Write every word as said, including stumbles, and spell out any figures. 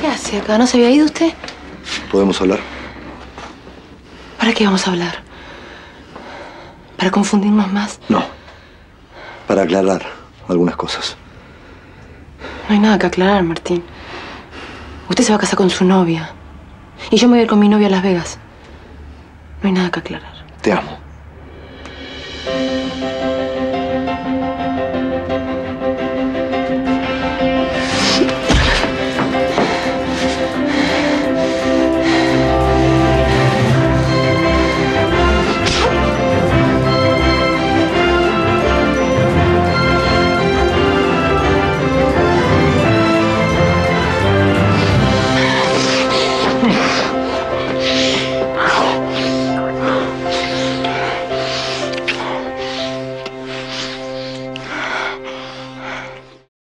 ¿Qué hace acá? ¿No se había ido usted? ¿Podemos hablar? ¿Para qué vamos a hablar? ¿Para confundirnos más? No. Para aclarar algunas cosas. No hay nada que aclarar, Martín. Usted se va a casar con su novia. Y yo me voy a ir con mi novia a Las Vegas. No hay nada que aclarar. Te amo.